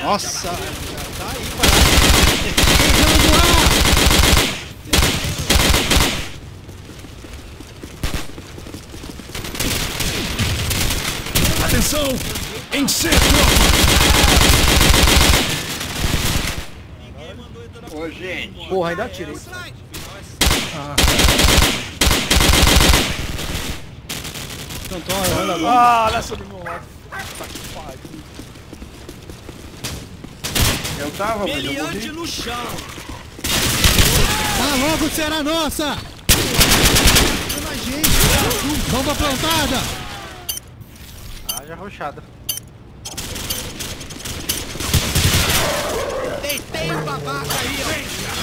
Nossa, já tá aí parado. Atenção! Em C, tropa! Ô, gente. Porra, ainda atirei. Cantou uma onda agora. Ah, olha só de meu lado. Eu tava, mas eu Meliante morri. no chão. Ah, logo será nossa! Bomba plantada! Já rochada. Deitei o babaca aí, ó.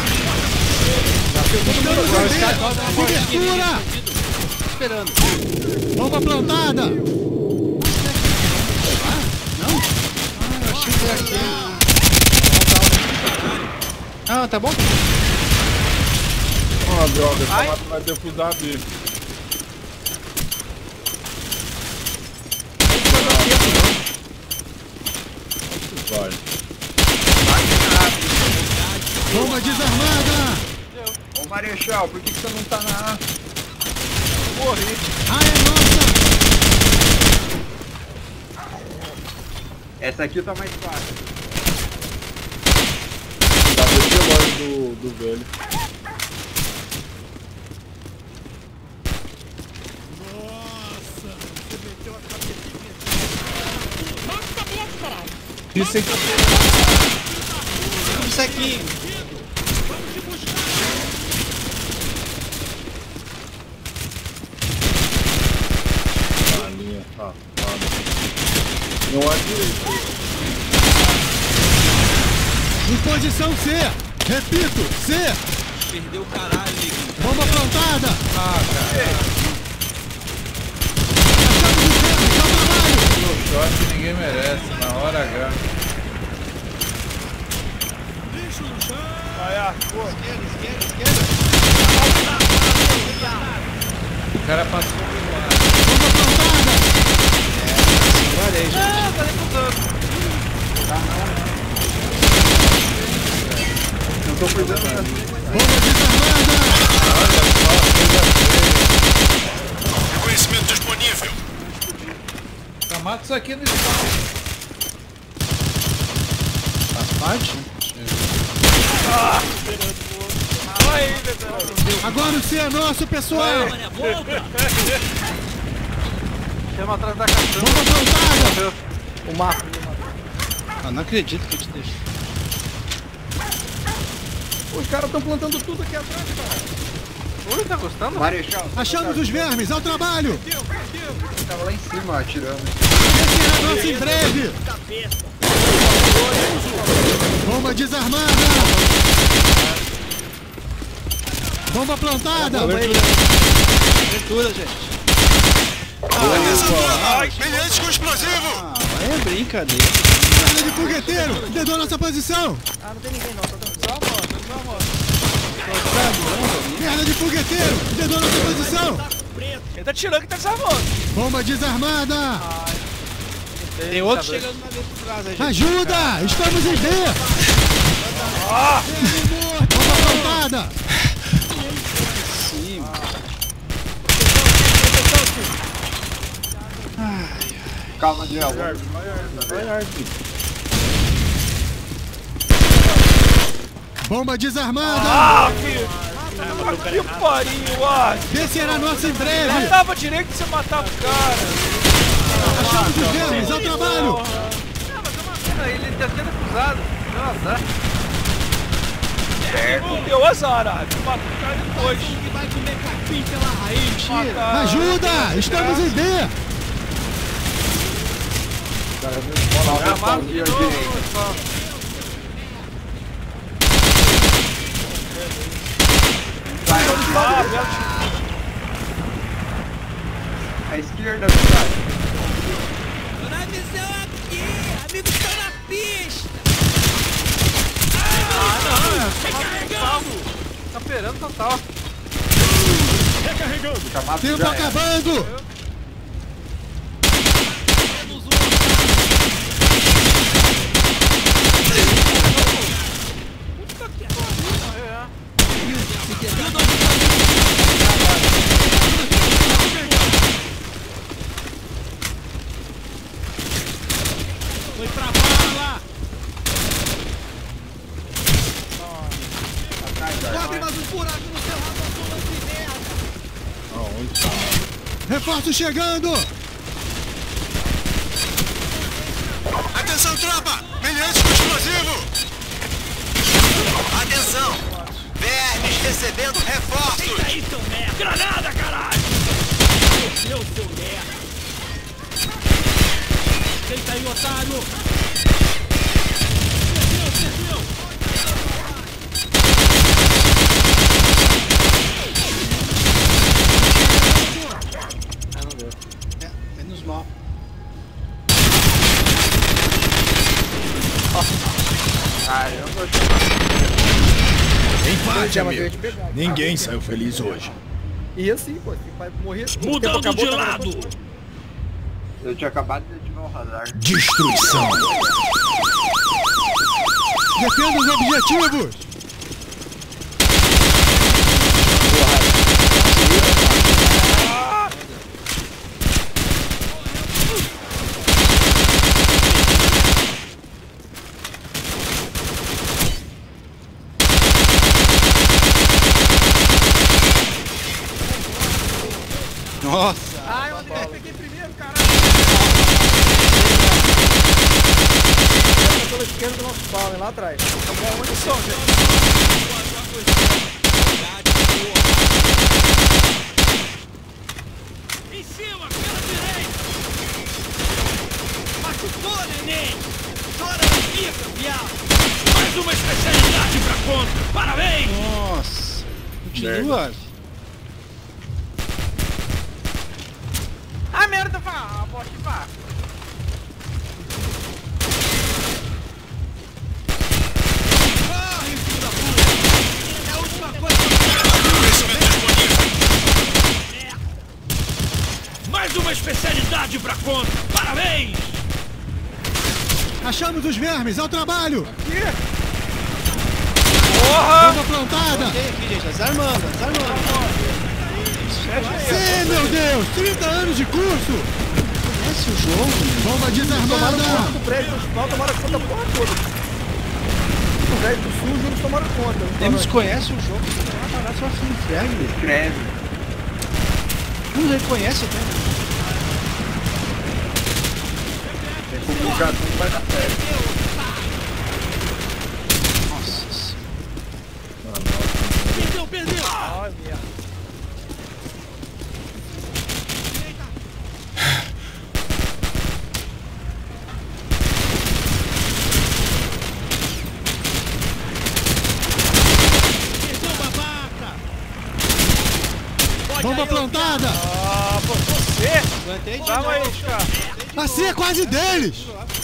Cobertura! Esperando. Bomba plantada! Achei que era aqui. Ah, tá bom? Ah, droga, essa mata vai defusar a B. Vai. Bomba desarmada! Ô, Marechal, por que você não tá na A? Morri. Ah, é nossa! Essa aqui tá mais fácil. Tá bem longe do velho. Isso aqui. Isso aqui. Não há direito. Em posição C! Repito, C! Perdeu o caralho, neguinho. Bomba plantada! Ah, cara. Achamos o tempo, seu trabalho! Shot que ninguém merece, na hora H. Lixo no chão. Vai, pô. Esquerda. O cara passou do lado. Bomba plantada! Agora aí, gente. Tá defusando. Não tô cuidando da Bomba desarmada! Olha só, coisa Reconhecimento disponível. feia. Mata isso aqui no espaço. Parte? Vai, Dedão. Agora o C é nosso, pessoal! Olha a boca. Chama atrás da caixão. Bomba plantada! O mapa. Ah, não acredito que eu te deixei. Os caras estão plantando tudo aqui atrás, cara. Ui, tá gostando? Marechal. Achamos os vermes, ao trabalho! Eu tava lá em cima atirando. Esse é nosso em breve! Bomba desarmada! Bomba plantada! Aventura, gente. Meliante com explosivo. Ah, é brincadeira. Merda de fogueteiro! Dedou nossa posição! Ah, não tem ninguém não. Só a moto, só a moto. Merda de fogueteiro! Dedou nossa posição! Ele tá tirando que tá desarmando. Bomba desarmada! Tem outro chegando na dentro de trás aí, gente. Ajuda! Estamos em B! Bomba plantada! Sim, Calma, Diel. Bomba desarmada! Ah, filho. Que pariu, ah. Descerá nosso em breve! Matava direito que você matava o cara. Achamos os vermes, ao trabalho! Não, mas é uma pena, ele tá sendo acusado. Deu azar. Não deu azar, matou o cara depois. Que vai comer capim pela raiz. Mataram. Ajuda! Estamos em B! Gravaram de novo, só. A esquerda, cidade. Tô na visão aqui. Amigos estão na pista. Tá esperando total. Chamado Tempo já era. acabando! Foi pra bala! Cobre mais um buraco no seu rabo, de merda! Aonde tá, mano? Reforço chegando! Atenção, tropa! Meliante com explosivo! Atenção! Vermes recebendo reforços! Aí, seu merda! Granada, caralho! Meu, seu merda! Deita aí, otário! Perdeu! Menos mal. Caramba, Empate, amigo. Ninguém saiu feliz hoje. e assim, pô, vai morrer. Mudando de lado! Eu tinha acabado de ativar o radar. Destruição. Defenda os objetivos! Nossa! Ai, eu peguei primeiro, caralho. Pela esquerda do nosso pau, lá atrás. Onde são, gente? Em cima, pela direita! Machucou, neném! Chora não fica, viado! Mais uma especialidade pra conta! Parabéns! Nossa! Continua! Ah, merda, vá! Bote, vá! Corre, filho da puta! É a última coisa que Crescimento disponível. mais uma especialidade pra conta! Parabéns! Achamos os vermes, ao trabalho! Porra! Bomba plantada! Tem aqui, gente, desarmando. Sim, meu Deus! 30 anos de curso! Conhece o jogo? Bomba desarmada! O prédio principal tomaram conta da porra toda. O prédio do sul, eles tomaram conta. Eles conhecem o jogo, você vai parar só assim, escreve. Escreve. Não reconhece até. Tem comunicação que vai dar certo. Nossa. Perdeu! Ai, merda. Perdeu, babaca! Bomba plantada! Ah, pô, você! Plantei de Calma aí, novo. cara! Assim é quase deles!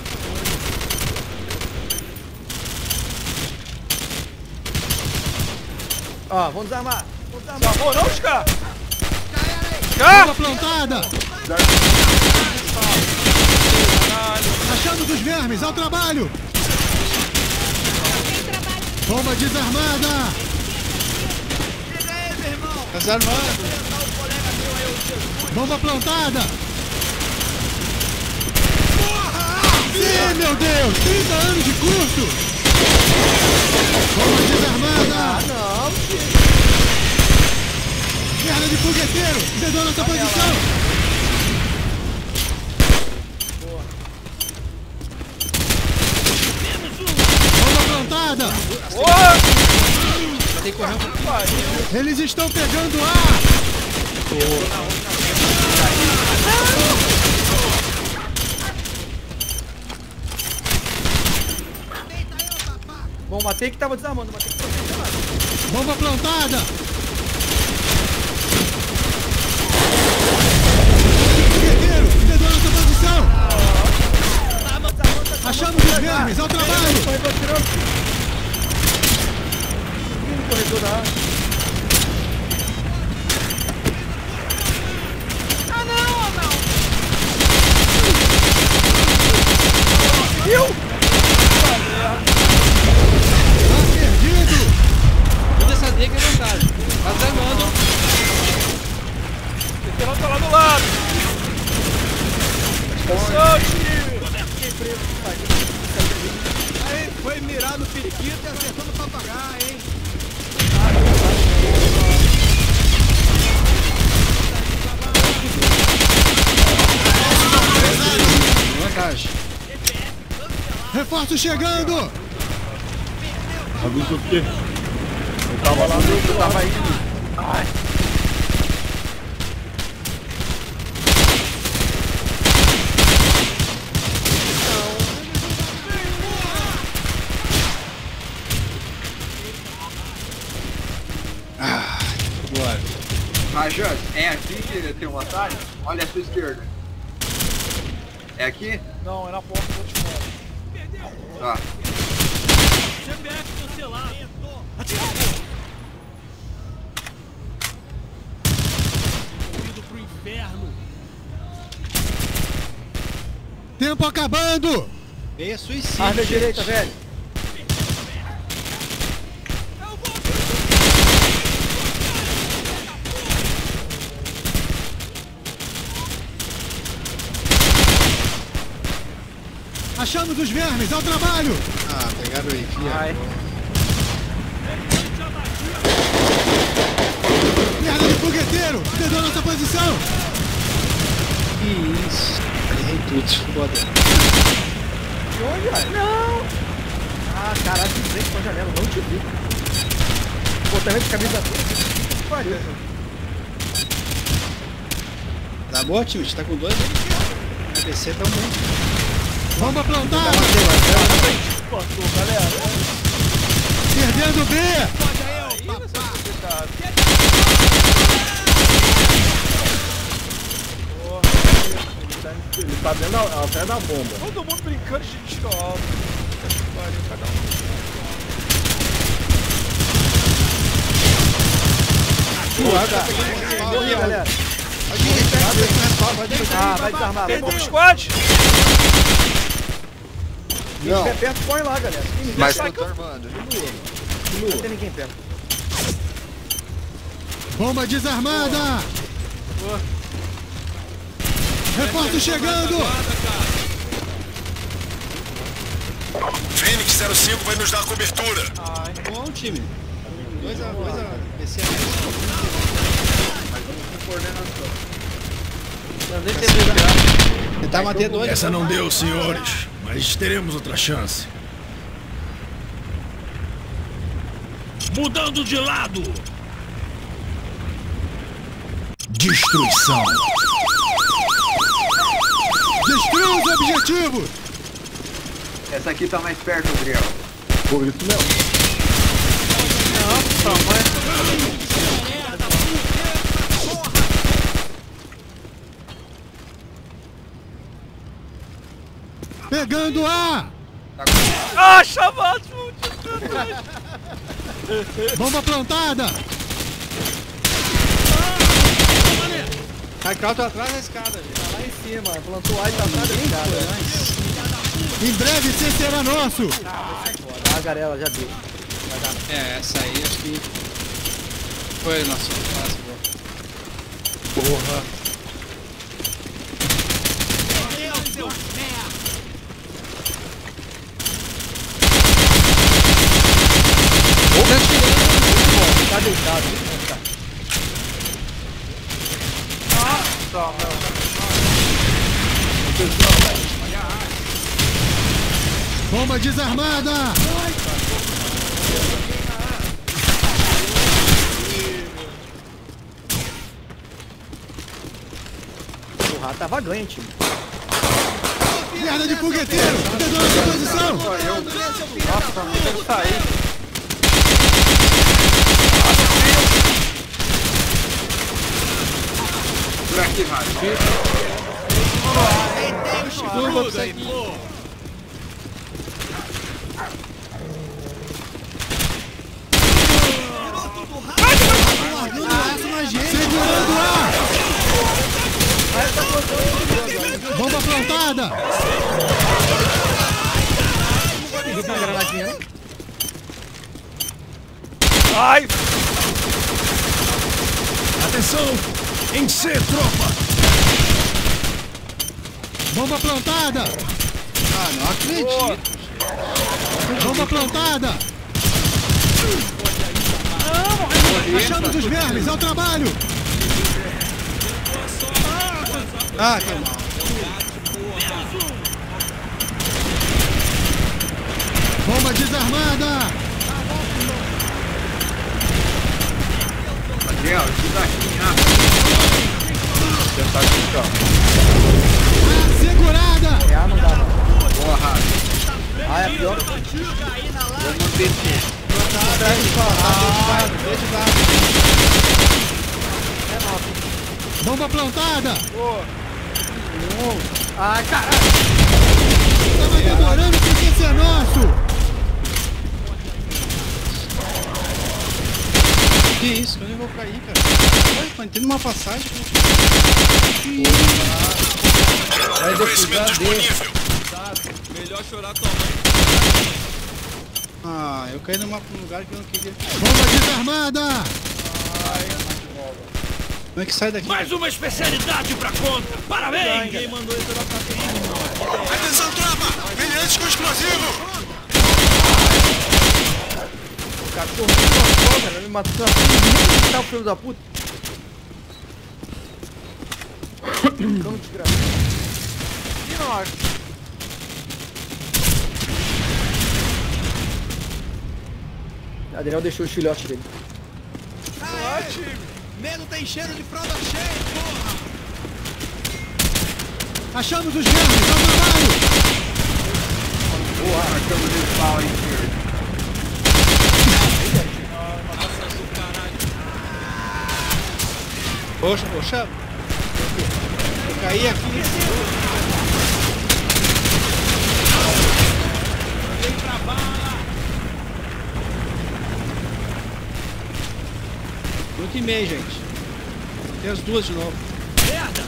Ó, vamos desarmar. Salvou não, Scar? Bomba plantada! Achamos os vermes, ao trabalho! Bomba desarmada! Desarmando. Bomba plantada! Sim, meu Deus! 30 anos de curso! Bomba desarmada! Não, Merda de fogueteiro! Dedou nossa posição! Bomba plantada! Porra! Tem que correr um pouco. Eles estão pegando ar! bom, matei que tava desarmando, matei que tava desarmando. Bomba plantada! Fogueteiro! Dedou nossa posição! Achamos os vermes, ao trabalho! Corredor tirando. No corredor da área. Ah, não, não! Viu? Tá perdido! Toda essa nega é vantagem. Tá desarmando. O veterano tá lá do lado! Solte! Aí, foi mirar no periquito e acertou no papagaio, hein? Vantagem. Reforço chegando! Aviso o quê? Eu tava lá, eu tava aí. Ai. Bora. Rajante, é aqui que tem um atalho? Olha a sua esquerda. É aqui? Não, é na porta do outro lado. Tá. CPF cancelado. Indo pro inferno. Tempo acabando! Meia suicídio. Arma à gente. direita, velho. Achamos os vermes, ao trabalho! Ah, pegaram aí. Ai. Merda de fogueteiro! Perdeu nossa posição! Que isso. Errei tudo, foda. De onde, velho? Não! Ah, caralho, de frente com a janela, não te vi. Pô, também de camisa toda. Que pariu. Tá bom, time? A gente tá com 2 aí. Vai descer também. Bomba plantada! Passou, galera. Perdendo B! Ele tá dentro ao pé da bomba. Todo mundo brincando de tiro alto. Pariu, cada um. Morri, galera. Ah, vai desarmar. Tem bomb squad? Quem estiver perto, põe lá, galera. Mas Não tem ninguém perto. Bomba desarmada! Reforço chegando! Fênix 05 vai nos dar cobertura. Bom, time. 2 a PC. Tentar manter 2. Essa não deu, senhores, mas teremos outra chance. Mudando de lado. Destruição. Destrua os objetivos! essa aqui tá mais perto, Adriel. Pô, isso mesmo. Pegando A! Ah, chamado! Bomba plantada! Raikal tá atrás da escada, gente. Tá lá em cima, plantou A e tá atrás da escada. Em breve esse será nosso! Ah, galera, já deu. É, essa aí acho que foi o nosso passo. Porra. Tá deitado. Bomba desarmada! Porra, tá vagante. Merda de fogueteiro! Perdeu nossa posição! Nossa, não quero sair. Por aqui, Rádio. Gruda aí, pô. Segurando A! Bomba plantada! Viu uma granadinha, né? Ai! Atenção! Em C, tropa! Bomba plantada! Ah, não acredito. Bomba plantada! Achamos os vermes, ao trabalho! Ah, que mal. Bomba desarmada! Daniel, isso daqui, Segurada! É, não dá não. porra. Ah, é pior. Vamos descer. Bomba plantada! Ai, caralho. Tava demorando porque esse é nosso! Que isso? Onde eu vou cair, cara? Ué, mas tem uma passagem. Vai defusar dele. Melhor chorar tua mãe. Ah, eu caí num lugar que eu não queria. Bomba desarmada! Como é que sai daqui? Mais uma especialidade pra conta. Parabéns! Ninguém mandou isso na Atenção, tropa! Brilhantes com explosivo! O cachorro me matou, cara. Me matou. Muito o filho da puta. Cão desgraçado. E nós? Adriel deixou os filhotes dele. Medo tem cheiro de fralda cheia, porra! Achamos os vermes, ao trabalho! Porra, estamos de pau, hein, senhor. Poxa, poxa. Eu caí aqui. Vem pra bala! Minuto e meio, gente. Tem as duas de novo. Merda!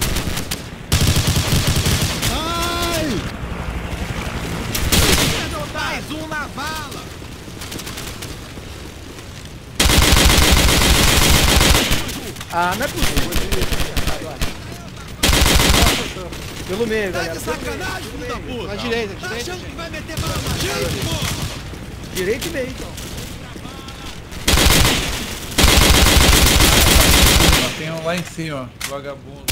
Ai! Mais um na bala! Ah, não é possível. Pelo meio, Tá galera. de sacanagem, filho da puta! Na direita, Tá direita, achando gente. que vai meter bala na gente, porra? Direito e meio, então. Tem um lá em cima, vagabundo.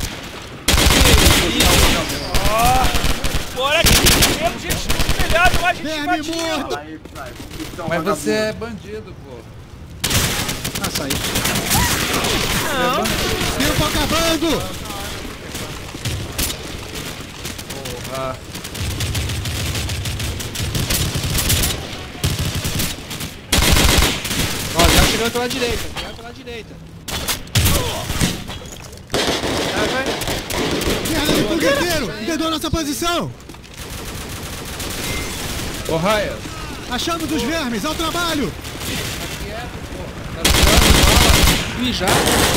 Bora aqui! Temos gente no telhado, mais gente Verme invadindo! morto! Aí, vai, vamos dar um Mas você é vagabundo. bandido, pô. Ah, saiu. Tempo acabando! Porra. Ó, já chegando pela direita. Chegando pela direita. Merda de fogueteiro! Entendeu nossa posição? Ô, Raya. Achamos os vermes, ao trabalho! Ih, já.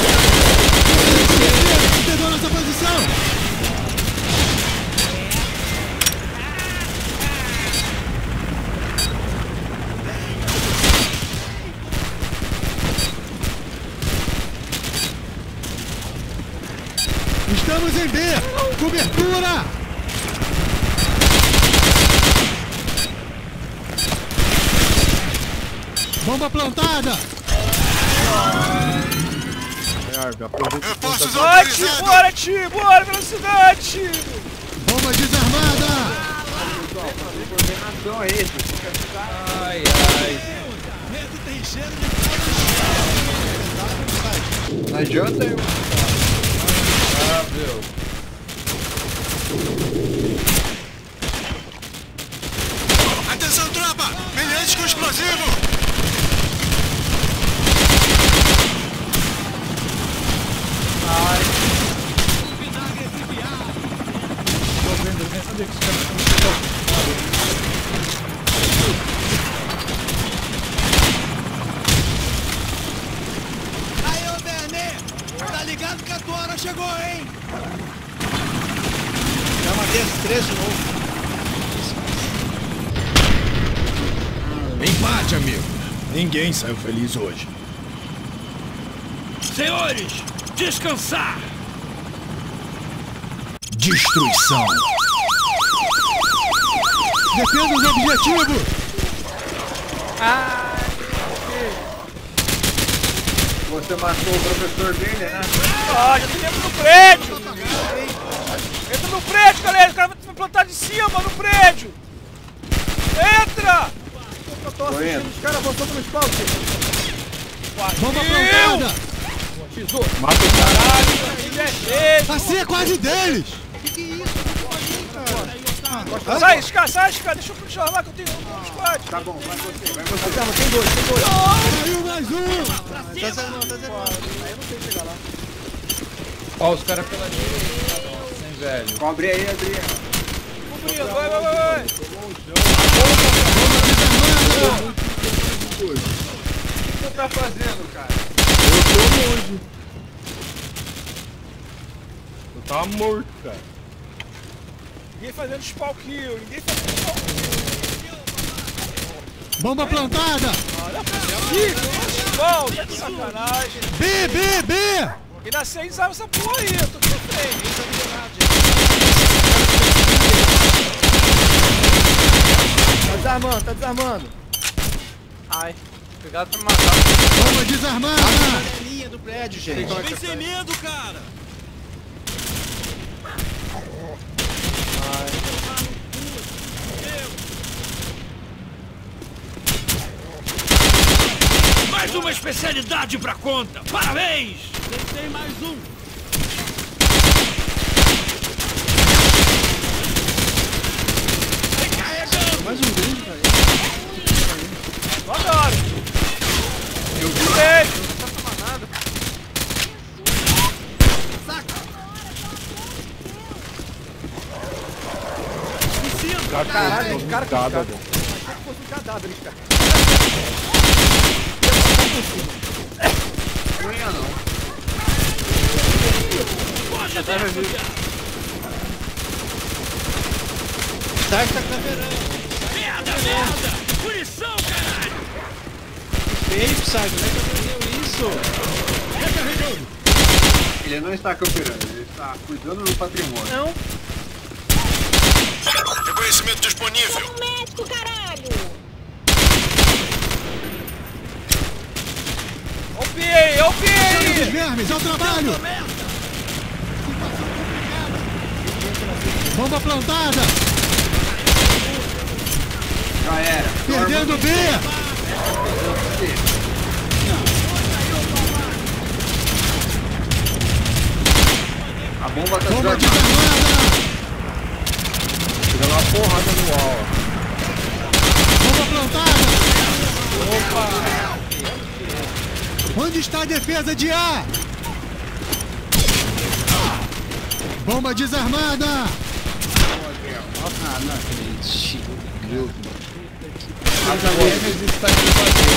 Entendeu nossa posição? Estamos em B! Cobertura! Bomba plantada! Reforços Vai, autorizados! bora, Ti! Bora, velocidade! Bomba desarmada! Coordenação é esse. Ai, ai. Medo tem cheiro de Não adianta eu. Ah, meu. Atenção, tropa! Brilhantes com explosivo! Aí, ô Bernet! Tá ligado que a tua hora chegou, hein? Já matei as três de novo. Empate, amigo. Ninguém saiu feliz hoje. Senhores, descansar! Destruição. Defenda os objetivos! Você matou o professor dele, né? Ah, já tem dentro do prédio! Entra no prédio, galera! O cara vai me plantar de cima no prédio! Entra! Eu tô assistindo os caras avançando no espaço. Bomba plantada! Tesouro! Mata o caralho! Ele é cheio! Assim é quase deles! Sai, Scar, deixa eu puxar lá que eu tenho um squad! Tá bom, vai você. Tem dois! Caiu mais um! Tá zero. Aí eu não sei chegar lá. Ó, os caras pela direita. Sem velho. Cobre aí, Adriano. Cobrindo, vai! O que você tá fazendo, cara? Eu tava morto, cara. Ninguém fazendo spawn kill, Bomba plantada! Bom, tá de sacanagem. B! E na 6 usava essa porra aí, eu tô de frente. Tá desarmando. Ai, obrigado por me matar. Bomba desarmada! Na linha do prédio, gente. Vem sem medo, cara! Mais uma especialidade pra conta! Parabéns! Tem mais um! Mais um grande, cara. Agora! Eu vi. Não tá tomando nada. Caralho, esse cara que achei que fosse um cadáver, esse cara. Não ia não. Pode até Sai, tá caveirando. merda! Punição, caralho! Feio, sai, como é que aprendeu isso? Ele não está camperando, ele está cuidando do patrimônio. Não. Reconhecimento disponível. Um médico, caralho! Olha o PA! Vermes, ao trabalho! Bomba plantada! Já era. Perdendo B! A bomba tá Bomba desarmada. desarmada! Dando uma porrada no wall. Bomba plantada! Onde está a defesa de A? Bomba desarmada! Ah, não acredito. A Nemesis está indo fazer.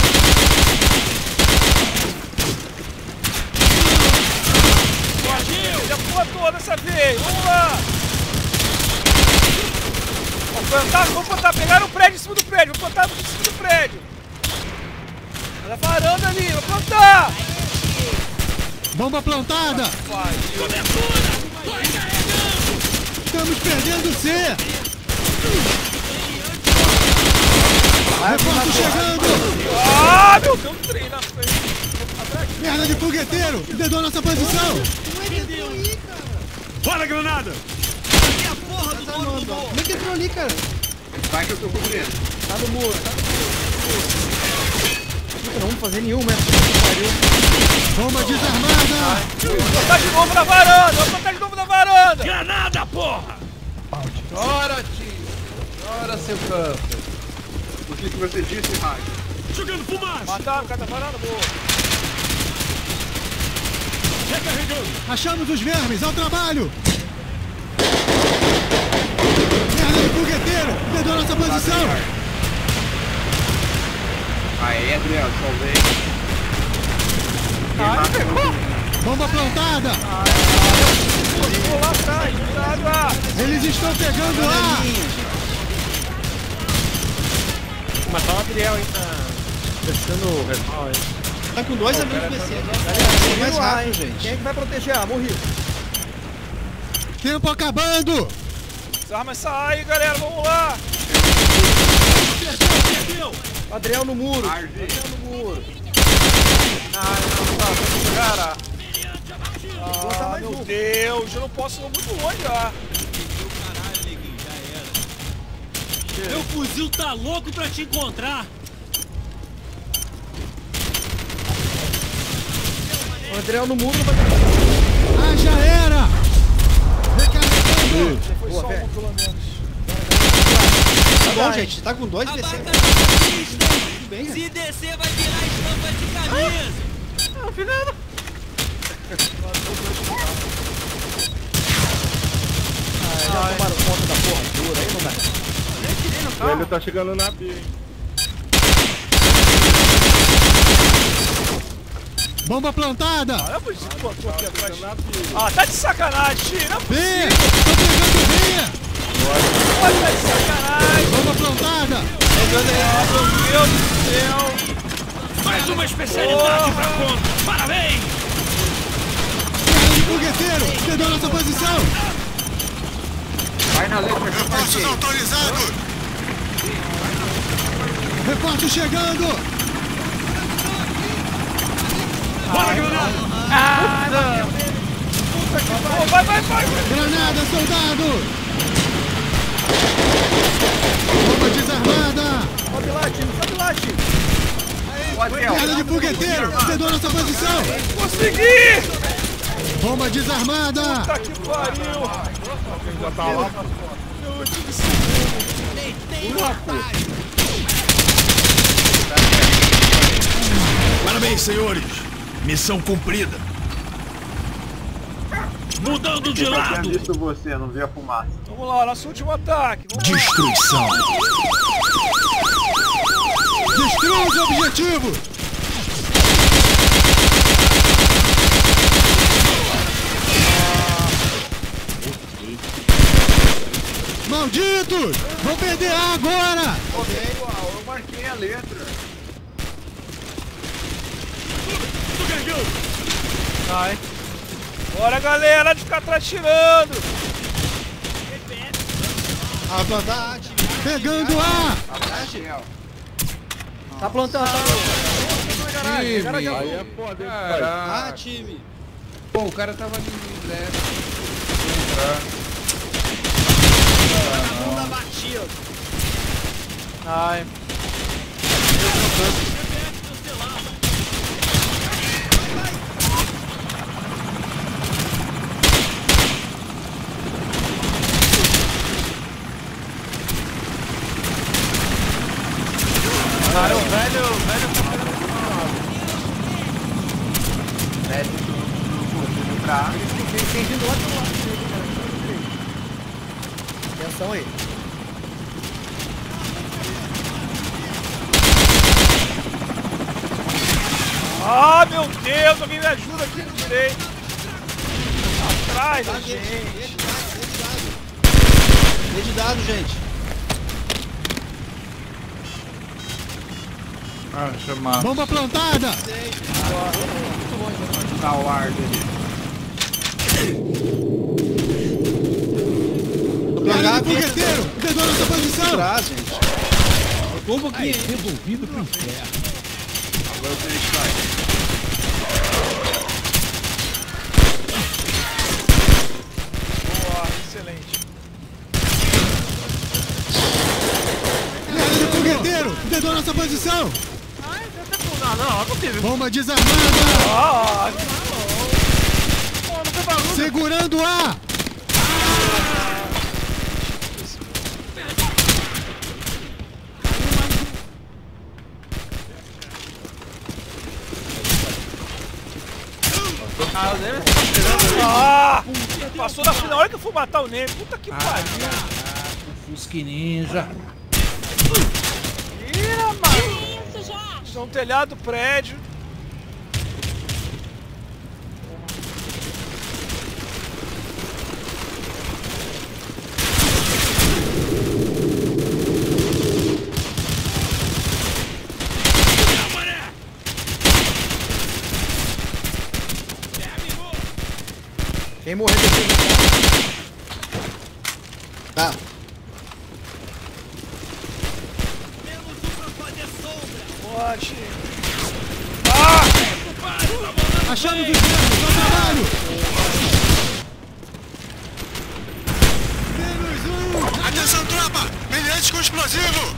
Já pula toda dessa vez, vamos lá! Vamos plantar, pegaram o prédio em cima do prédio, vamos plantar em cima do prédio! Olha a varanda ali, vou plantar! Bomba plantada! Estamos perdendo C! Reforço chegando! Ah, meu Deus, um trem na frente! Perna de fogueteiro! Dedou nossa posição! Bora, granada! Que a porra do dono do morro. Como é que entrou ali, cara? Vai que eu tô cobrindo. Tá no muro, tá no muro! Não vamos fazer nenhuma, né? Bomba desarmada! Vou plantar de novo na varanda! Vou plantar de novo na varanda! Granada, porra! Chora, tio! Chora, seu câncer! O que você disse, Rádio? Jogando fumaça! Mataram o cara da varanda, boa! Recarregando! Achamos os vermes, ao trabalho! Perna de fogueteiro! Dedou nossa posição! Aí, Adriano, salvei. Ai, pegou! Bomba plantada! Vou lá atrás, cuidado! Eles estão pegando A! Matar o Adriel, hein? Tá descendo o rival, hein? Tá com dois amigos PC. É mais rápido, gente. Quem é que vai proteger? Ah, morri! Tempo acabando! Desarma essa aí, galera, vamos lá! Adriel no muro. Adriel no muro. Cara. Ah, meu Deus, eu não posso ir muito longe já. Meu fuzil tá louco pra te encontrar. O Adriel no muro não vai... Ah, já era! Recarregando! Foi só um, pelo menos. Tá bom, gente. Tá com 2 A DC. barca tá tudo bem. Se descer, vai virar estampa de camisa. Não, filhando. Já tomaram conta da porra dura aí, não dá. Ele tá chegando na B, hein? Bomba plantada! Ah, é por isso que botou aqui atrás. Ah, tá de sacanagem, tio. Não é B! possível. Tô pegando B! Tá de sacanagem. Bomba plantada! Meu Deus do céu. Mais uma especialidade pra conta. Parabéns! Guerra de fogueteiro! Perdeu nossa posição! Vai na letra. Reforços autorizados! Reforço chegando! Bora, granada! Vai. Granada, soldado! Bomba desarmada! Sobe lá, time. Guerra de fogueteiro! Perdeu nossa posição! Consegui! Bomba desarmada! Tá que pariu. Já tá lá. Meu último segundo. Parabéns, senhores! Missão cumprida! Mudando de Eu tinha lado! visto você, não vi a fumaça. Vamos lá, nosso último ataque. Vamos lá. Destruição! Destrua os objetivos! Malditos! Vou perder A agora! Eu marquei a letra. Vai. Bora, galera, de ficar atrás tirando. A plantar, time. Pegando A! Tá plantando, Aí é foda, hein, pai? Ah, time. Pô, o cara tava de leve. Bunda batida. Ai. Cara, o velho Pra tem vindo lá do lado. Atenção aí. Ah, meu Deus, alguém me ajuda aqui no direito. Atrás da gente. Rede dado, gente. Ah, chamar. Bomba plantada! tá o ar dele. Guerra de fogueteiro! Perdeu nossa posição! Atrás, gente. Como que é devolvido pro inferno? Agora o Feliz sai. Boa, excelente. Guerra de fogueteiro! Perdeu nossa posição! Não teve. Bomba desarmada! Ah, não tem barulho. Segurando A! Ah, passou da frente na hora que eu for matar o Neme. Puta que pariu. O Fusque Ninja. Ih, mano. Estão no telhado do prédio. Quem morrer depois. Tá. Temos um pra fazer sombra. Levante. Ah! Achamos os nervos, ao trabalho! Atenção, tropa! Meliantes com explosivo!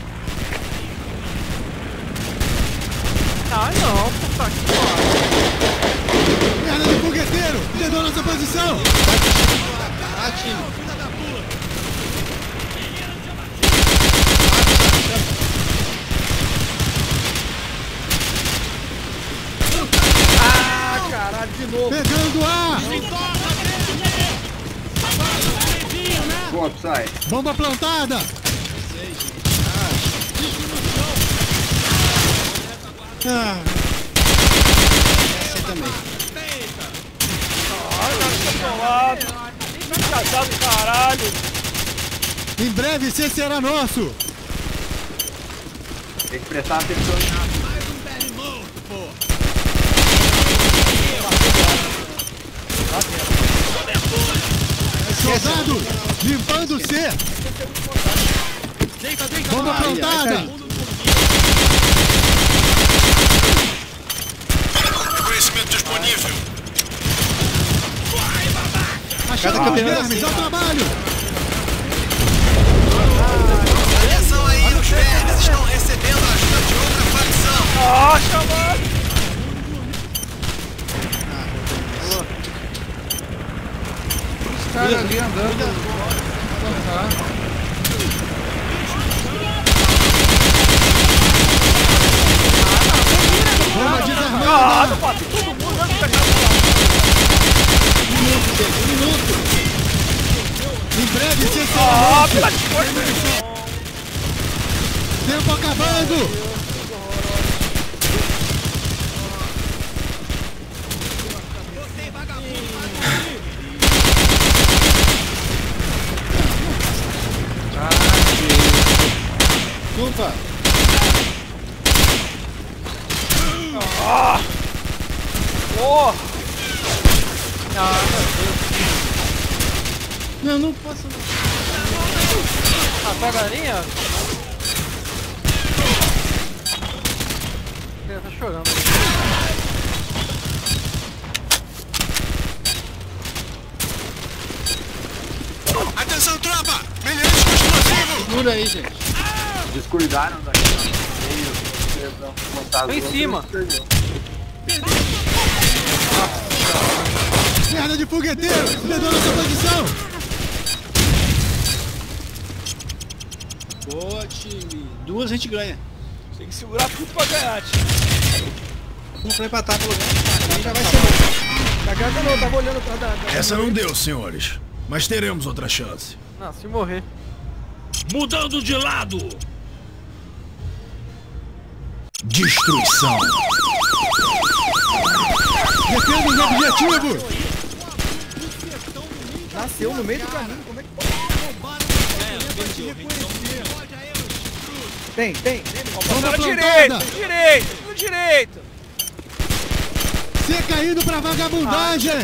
Ah, não, puta que pariu. Merda de fogueteiro! Entendeu nossa posição? Ah, time. Ah, caralho, de novo. Pegando ar! Boa, Psy. Bomba plantada! Ah, Você também. Casado, caralho. em breve você será nosso! Tem que prestar atenção em nada. Soldado! Limpando C! Bomba plantada! Conhecimento disponível. Achamos os vermes, ao trabalho! Atenção aí, os vermes estão recebendo ajuda de outra facção. Ah, chamado. Os caras ali andando. Bomba Ah, desarmada! bate todo mundo antes da Em breve você será Ah, nosso! pela coisa. Tempo acabando! Desculpa. Ah! Porra! Não, não posso. Apaga a linha? Ele tá chorando. Atenção, tropa! Meliantes com explosivo! Segura aí, gente. Descuidaram daqui. Tô em cima. Merda de fogueteiro! Entendeu nossa posição? Boa, time. Duas a gente ganha. Tem que segurar tudo pra ganhar, tio. Não foi empatar pelo menos. Já vai ser bom. Tá ganhando não, tava olhando pra dar. Essa não deu, senhores. Mas teremos outra chance. Não, se morrer. Mudando de lado! Destruição. Defenda os objetivos! Nasceu no meio do caminho, como é que pode? Tem. Bomba Na plantada! direita. Você caindo pra vagabundagem!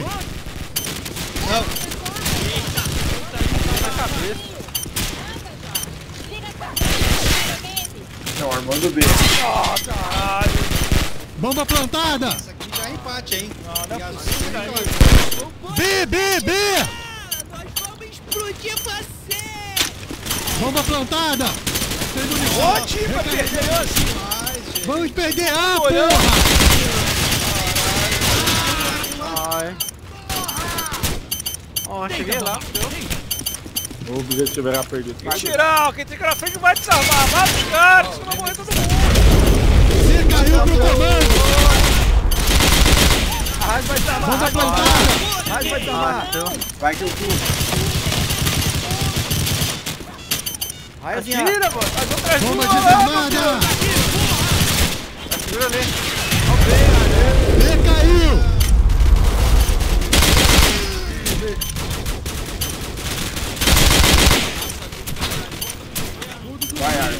Não, Armando B. Ah, caralho. Bomba plantada! Isso aqui já é empate, hein? Não é B! Nós vamos explodir você! Bomba plantada! Ô, time, vai perder assim. Vamos perder A, Olhando. porra! Ai. Ó, cheguei lá. O objetivo era perdido. Vai tirar, quem tem que ir na frente vai desarmar. Mata os caras, senão vai morrer todo mundo. Você caiu pro comando! A Raiz vai desarmar. Bomba plantada! Raiz vai desarmar. Vai que eu tu. Atira, mano. Faz outra Bomba ajuda. desarmada! Atira ali. B caiu! Vai, Armando.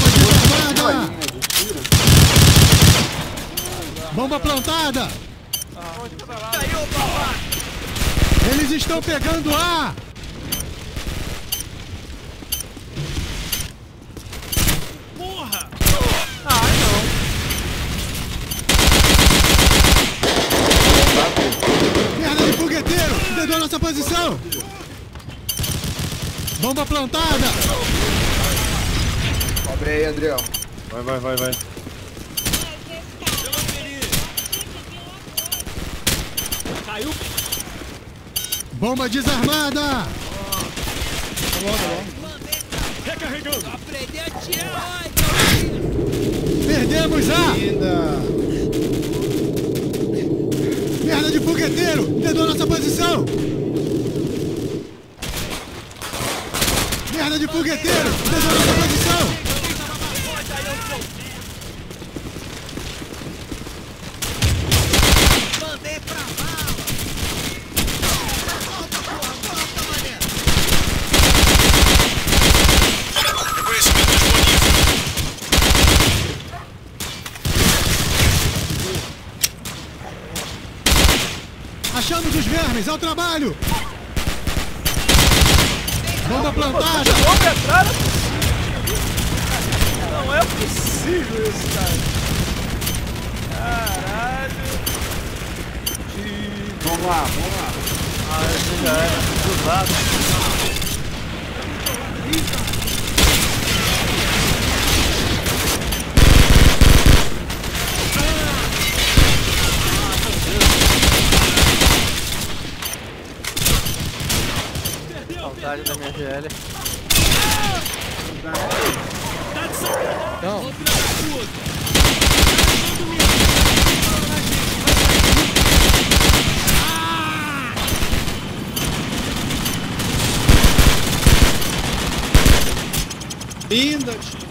Bomba desarmada! Bomba plantada! Caiu, babaca! Eles estão pegando ar! Porra! Merda de fogueteiro! Entendeu a nossa posição? Bomba plantada! Cobre aí, Adriel. Vai. Caiu! Bomba desarmada! Recarregando! Aprender a tirar, ó! Perdemos a! Merda de fogueteiro! Entendeu a nossa posição? Merda de fogueteiro! Entendeu a nossa posição? Mandei pra bala! Volta, porra! Volta, mané! Reconhecimento disponível. Achamos os vermes! Ao trabalho! Bomba plantada! Não é possível isso, cara. Caralho. Vamos lá. Ah, já era. Do lado. Saudade da minha GL. Não. Vou virar tudo! Linda, time.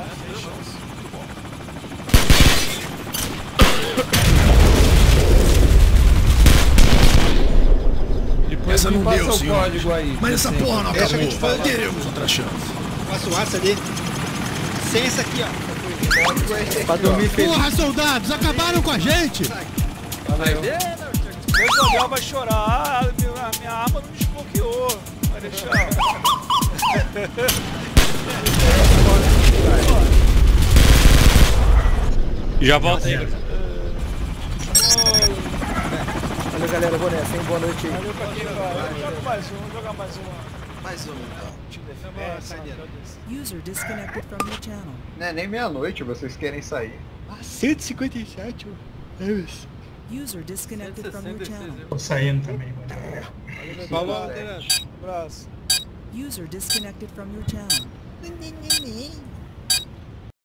Essa não deu, senhor. Aí, Mas essa porra não Deixa acabou. que te fala. Teremos outra chance. Passa o aço ali. Sem essa aqui, ó. Pra dormir feliz. Porra, soldados! Acabaram com a gente! meu Gabriel vai chorar. A minha arma não desbloqueou. Vai deixar. Já volta aí. Valeu, galera, vou nessa, hein? Boa noite aí. Valeu pra quem vai. Joga mais um, vamos jogar mais uma. Mais um, então. Sai dentro. User disconnected from your channel. Não é nem meia-noite, vocês querem sair. 157, User disconnected from your channel. Tô saindo também, mano. Falou, Abraço. User disconnected from your channel.